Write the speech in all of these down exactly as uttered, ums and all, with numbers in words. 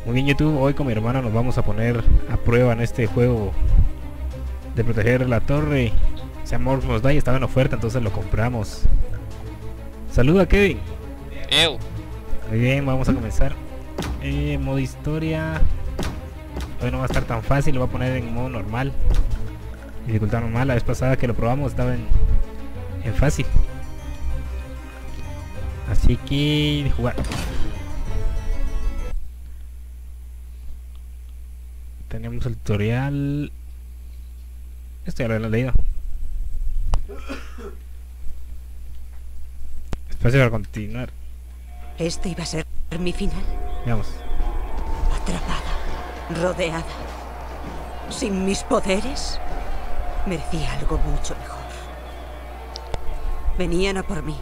Muy bien, YouTube, hoy con mi hermana nos vamos a poner a prueba en este juego de proteger la torre. Se llama Orcs Must Die, estaba en oferta, entonces lo compramos. Saluda, Kevin. Ew. Muy bien, vamos a comenzar. Eh, modo historia. Hoy no va a estar tan fácil, lo voy a poner en modo normal. Dificultad normal, la vez pasada que lo probamos estaba en, en fácil. Así que jugar. Tenemos el tutorial. Esto ya lo he leído. Espacio para continuar. Este iba a ser mi final. Veamos. Atrapada, rodeada, sin mis poderes. Merecía algo mucho mejor. Venían a por mí.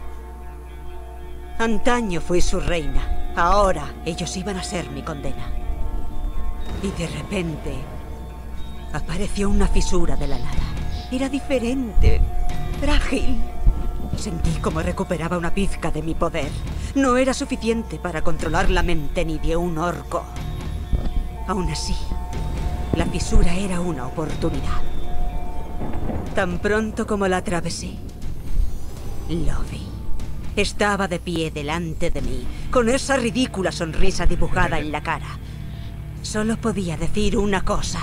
Antaño fui su reina. Ahora ellos iban a ser mi condena. Y de repente apareció una fisura de la nada. Era diferente, frágil. Sentí como recuperaba una pizca de mi poder. No era suficiente para controlar la mente ni de un orco. Aún así, la fisura era una oportunidad. Tan pronto como la atravesé, lo vi. Estaba de pie delante de mí, con esa ridícula sonrisa dibujada en la cara. Solo podía decir una cosa.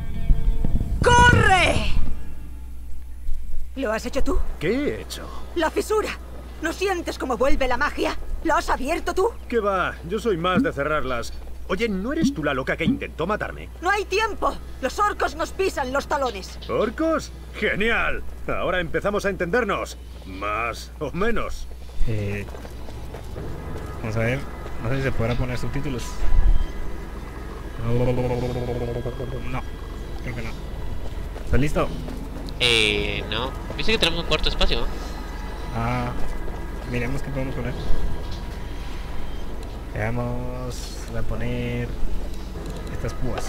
¡Corre! ¿Lo has hecho tú? ¿Qué he hecho? ¡La fisura! ¿No sientes cómo vuelve la magia? ¿Lo has abierto tú? ¿Qué va? Yo soy más de cerrarlas. Oye, ¿no eres tú la loca que intentó matarme? ¡No hay tiempo! ¡Los orcos nos pisan los talones! ¿Orcos? ¡Genial! Ahora empezamos a entendernos. Más o menos. Eh, vamos a ver. No sé si se podrá poner subtítulos. No, creo que no. ¿Estás listo? Eh, no. Dice que tenemos un cuarto espacio, ¿no? Ah, miremos qué podemos poner. Veamos. Voy a poner estas púas.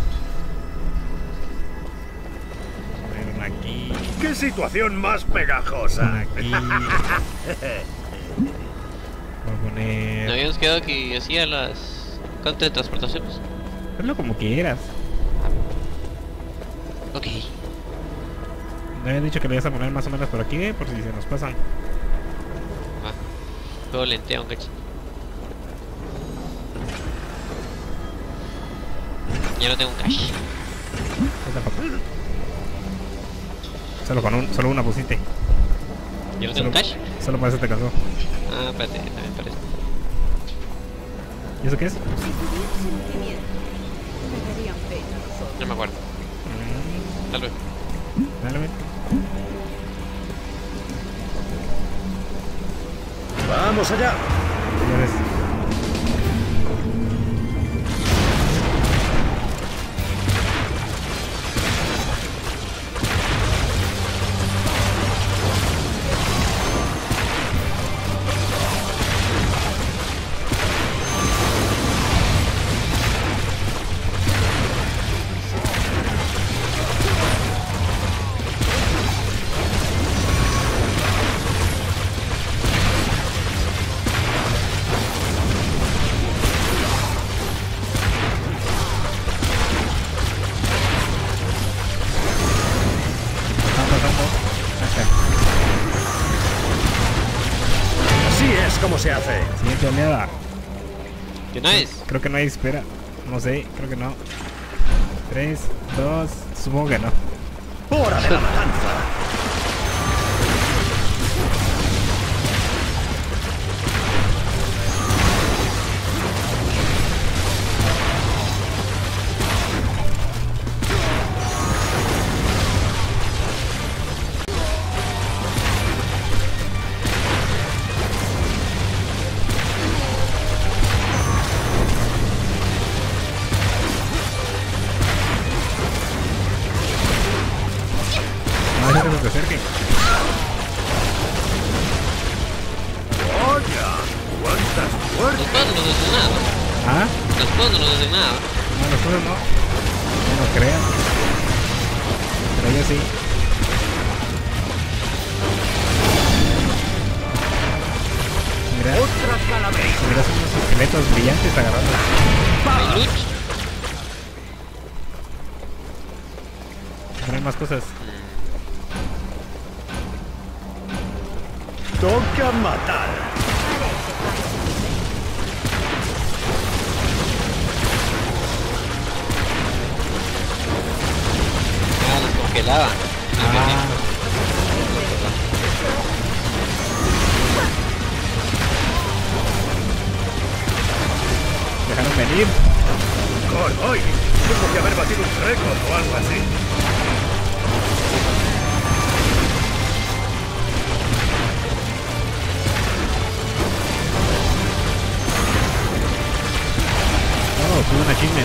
Voy a poner una aquí. ¡Qué situación más pegajosa! Una aquí. Voy a poner. No habíamos quedado que hacía las teletransportaciones. Hazlo como quieras. Ok. Me habían dicho que le ibas a poner más o menos por aquí, ¿eh? Por si se nos pasan. Va. Luego lentea un cachito. Ya no tengo un cash. Yo tampoco. Solo con un, solo una pusiste. ¿Ya no tengo un Solo, cash? solo para eso te casó. Ah, espérate, también parece. ¿Y eso qué es? Si tuviera sentimiento, me darían pena los orcos. No me acuerdo. Mm, Tal vez. dale, ven. ¡Vamos allá! Ya ves. Así es como se hace. Siguiente oleada. ¿Qué nice? Creo que no hay espera. No sé, creo que no. tres, dos, supongo que no. ¡Hora de la matanza! No hay que se acerque. ¡Oye! ¡Cuántas Los fuertes! juegos no nos hacen nada. ¿Ah? Los juegos no nos hacen nada. No, nosotros no. No lo creo. Pero yo sí. Mira, ¡Otra calavera! mira, son unos esqueletos brillantes agarrando. ¿Hay luch? Poner más cosas. ¡Toca matar! Ah, los congelaban. Ah, dejaron venir. ¡Corboy! Tengo que haber batido un récord o algo así. Oh, tuve un achievement.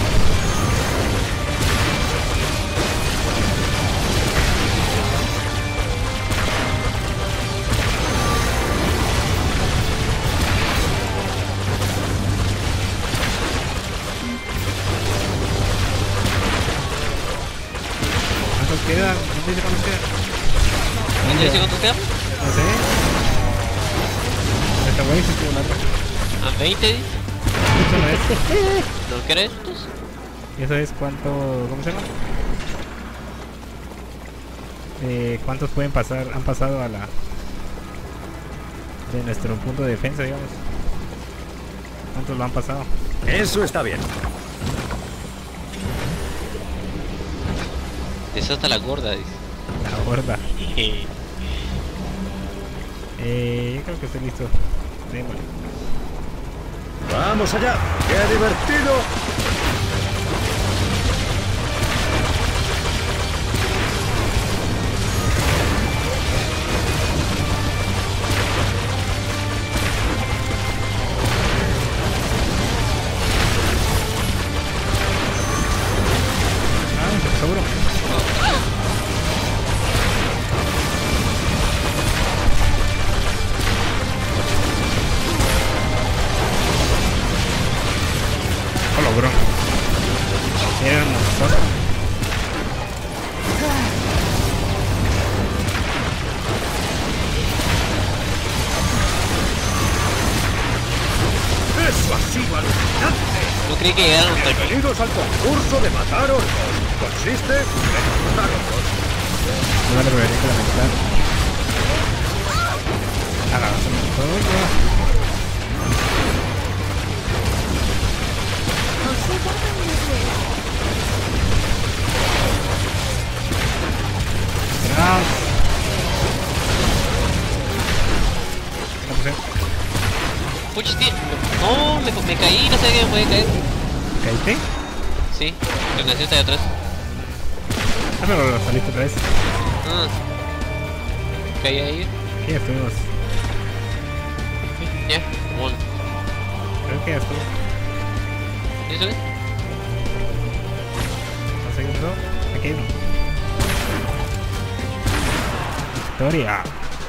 ¿Cuántos quedan? ¿Dónde dice cuántos quedan? ¿Dónde dice cuántos quedan? No sé. Esta wey se tuvo la otra. ¿A veinte? dice? Eso no es. ¿No querés estos? ¿Y eso es cuánto? ¿Cómo se llama? Eh, ¿Cuántos pueden pasar? Han pasado a la de nuestro punto de defensa, digamos. ¿Cuántos lo han pasado? Eso está bien. Eso hasta la gorda, dice. La gorda. Eh, yo creo que estoy listo. Démosle. ¡Vamos allá! ¡Qué divertido! Ah, seguro. Hola, bro. Era un montón. ¡Eso ha sido alucinante! No creí que llegaran hasta aquí. Bienvenidos al concurso de matar orcos. Consiste en matar orcos. No vale reverencia de la mitad. Hagamos un montón. Atrás. La puse. Puch, tío. No, me, me caí, no sé qué me puede caer. ¿Caíste? Sí, el nació está de atrás. Ah, pero saliste otra vez. Ah. Caí ahí. Aquí ya estuvimos. Ya, bueno. Creo que ya estuvo. ¿Eso es? No sé qué pasó. Aquí hay uno. Victoria.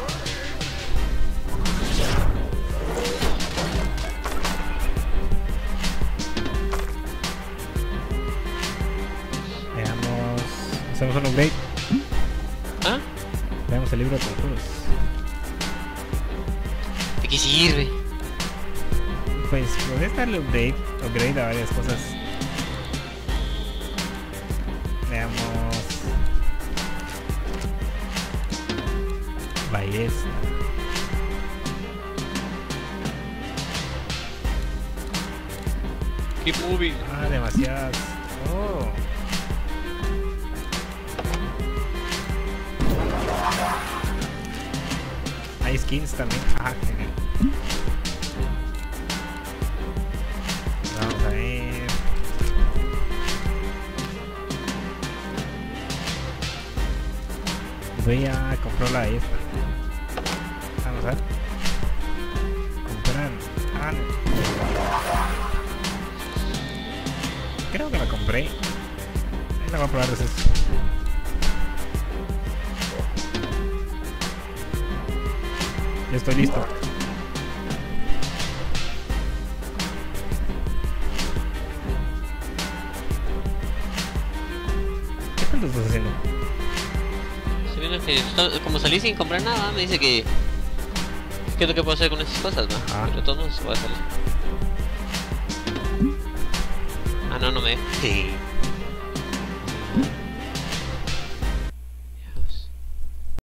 Veamos. Hacemos un update. ¿Ah? Veamos el libro de conjuros. ¿De qué sirve? Pues podés darle update, upgrade a varias cosas. Veamos. Ballesta. Keep moving. Ah, demasiadas. Oh. Hay skins también. Ah, genial. Vamos a ver. Voy a comprar la esta. Vamos a ver. Comprar. Ah, no. Creo que la compré. Ahí la voy a probar después. Ya estoy listo. ¿Qué tanto estás haciendo? Se viene que esto- como salí sin comprar nada, me dice que qué es lo que puedo hacer con esas cosas, va. Ah. Pero de todos modos voy a salir. Ah, no, no me... Sí.